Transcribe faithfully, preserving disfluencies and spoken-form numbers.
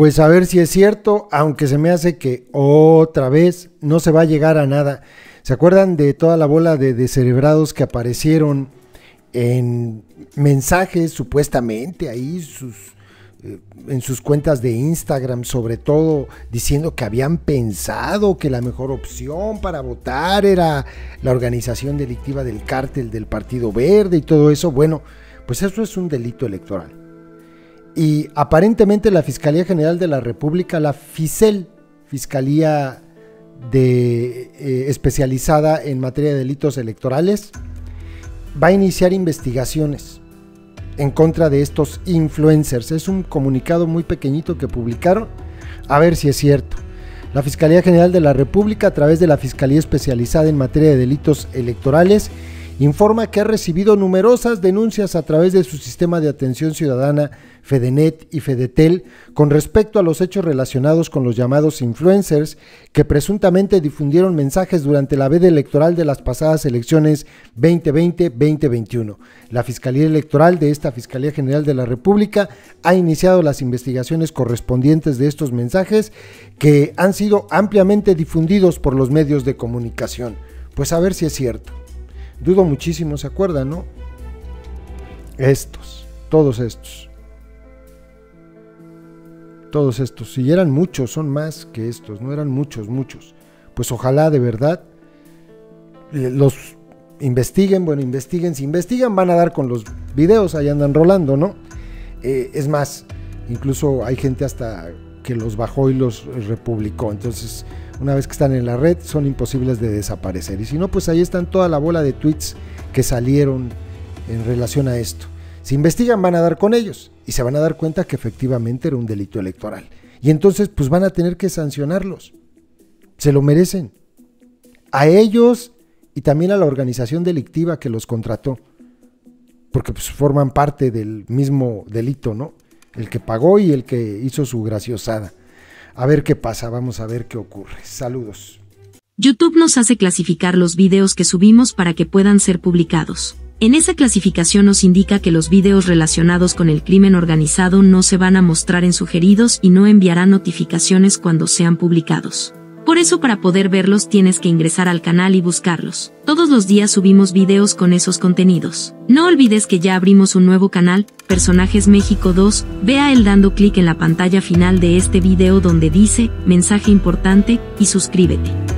Pues a ver si es cierto, aunque se me hace que otra vez no se va a llegar a nada. ¿Se acuerdan de toda la bola de descerebrados que aparecieron en mensajes supuestamente ahí sus, eh, en sus cuentas de Instagram, sobre todo diciendo que habían pensado que la mejor opción para votar era la organización delictiva del cártel del Partido Verde y todo eso? Bueno, pues eso es un delito electoral. Y aparentemente la Fiscalía General de la República, la FICEL, Fiscalía de, eh, especializada en materia de delitos electorales, va a iniciar investigaciones en contra de estos influencers. Es un comunicado muy pequeñito que publicaron, a ver si es cierto. La Fiscalía General de la República, a través de la Fiscalía Especializada en Materia de Delitos Electorales, informa que ha recibido numerosas denuncias a través de su sistema de atención ciudadana Fedenet y Fedetel con respecto a los hechos relacionados con los llamados influencers que presuntamente difundieron mensajes durante la veda electoral de las pasadas elecciones veinte veinte veinte veintiuno. La Fiscalía Electoral de esta Fiscalía General de la República ha iniciado las investigaciones correspondientes de estos mensajes que han sido ampliamente difundidos por los medios de comunicación. Pues a ver si es cierto. Dudo muchísimo, ¿se acuerdan, no? Estos, todos estos. Todos estos, si eran muchos, son más que estos, no eran muchos, muchos. Pues ojalá de verdad los investiguen, bueno, investiguen, si investigan van a dar con los videos, ahí andan rolando, ¿no? Eh, es más, incluso hay gente hasta que los bajó y los republicó, entonces una vez que están en la red son imposibles de desaparecer, y si no, pues ahí están toda la bola de tweets que salieron en relación a esto. Si investigan van a dar con ellos y se van a dar cuenta que efectivamente era un delito electoral, y entonces pues van a tener que sancionarlos, se lo merecen, a ellos y también a la organización delictiva que los contrató, porque pues forman parte del mismo delito, ¿no? El que pagó y el que hizo su graciosada. A ver qué pasa, vamos a ver qué ocurre. Saludos. YouTube nos hace clasificar los videos que subimos para que puedan ser publicados. En esa clasificación nos indica que los videos relacionados con el crimen organizado no se van a mostrar en sugeridos y no enviarán notificaciones cuando sean publicados. Por eso, para poder verlos tienes que ingresar al canal y buscarlos. Todos los días subimos videos con esos contenidos. No olvides que ya abrimos un nuevo canal, Personajes México dos, ve a él dando clic en la pantalla final de este video donde dice, mensaje importante, y suscríbete.